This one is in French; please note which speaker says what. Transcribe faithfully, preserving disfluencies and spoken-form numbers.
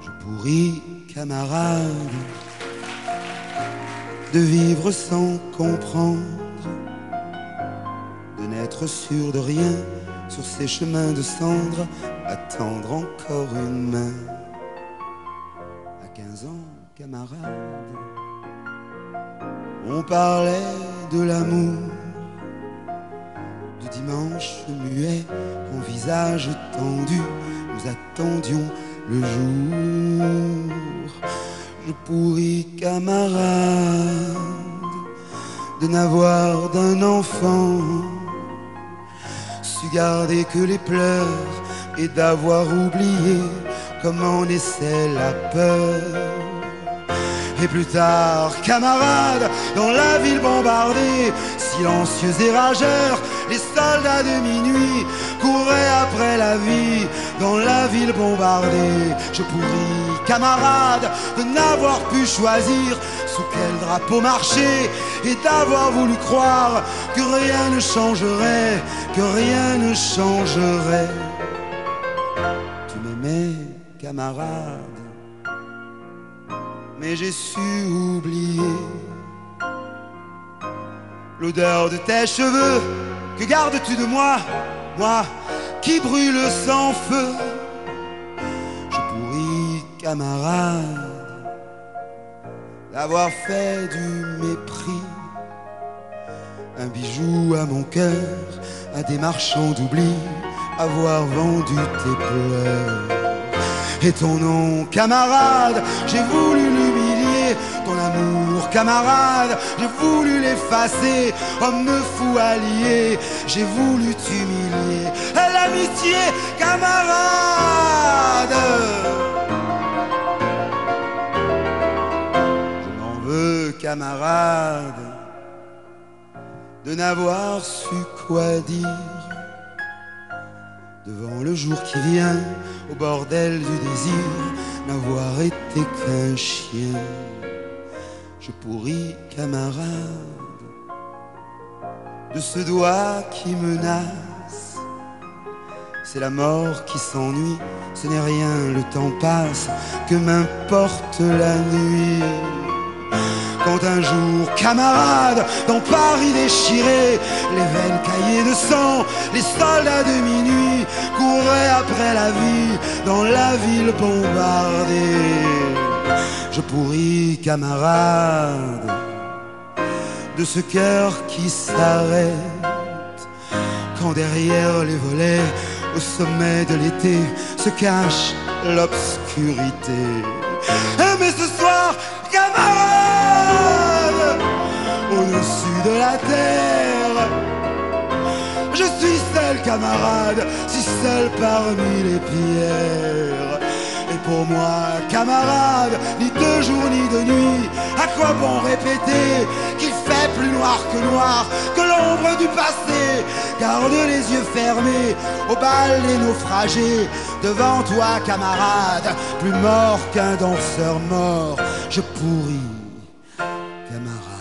Speaker 1: Je pourris, camarade, de vivre sans comprendre, de n'être sûr de rien sur ces chemins de cendres, attendre encore une main. À quinze ans, camarade, on parlait de l'amour, du dimanche muet, en visage tendu, nous attendions le jour. Je pourris, camarade, de n'avoir d'un enfant su garder que les pleurs et d'avoir oublié comment naissait la peur. Et plus tard, camarades, dans la ville bombardée, silencieux et rageurs, les soldats de minuit couraient après la vie. Dans la ville bombardée, je pourris, camarades, de n'avoir pu choisir sous quel drapeau marcher et d'avoir voulu croire que rien ne changerait, que rien ne changerait. Tu m'aimais, camarade, mais j'ai su oublier l'odeur de tes cheveux. Que gardes-tu de moi, moi qui brûle sans feu? Je pourris, camarade, d'avoir fait du mépris un bijou à mon cœur, à des marchands d'oubli, avoir vendu tes pleurs. Et ton nom, camarade, j'ai voulu l'humilier. Ton amour, camarade, j'ai voulu l'effacer. Homme fou allié, j'ai voulu t'humilier. L'amitié, camarade, je m'en veux, camarade, de n'avoir su quoi dire devant le jour qui vient, au bordel du désir, n'avoir été qu'un chien. Je pourris, camarade, de ce doigt qui menace. C'est la mort qui s'ennuie, ce n'est rien, le temps passe, que m'importe la nuit. Quand un jour, camarade, dans Paris déchiré, les veines caillées de sang, les soldats de minuit couraient après la vie dans la ville bombardée. Je pourris, camarade, de ce cœur qui s'arrête quand derrière les volets, au sommet de l'été, se cache l'obscurité. Mais ce soir, camarade, au-dessus de la terre, je suis seul, camarade, si seul parmi les pierres. Et pour moi, camarade, ni de jour ni de nuit, à quoi bon répéter qu'il fait plus noir que noir, que l'ombre du passé? Garde les yeux fermés au bal des naufragés. Devant toi, camarade, plus mort qu'un danseur mort, je pourris, camarade.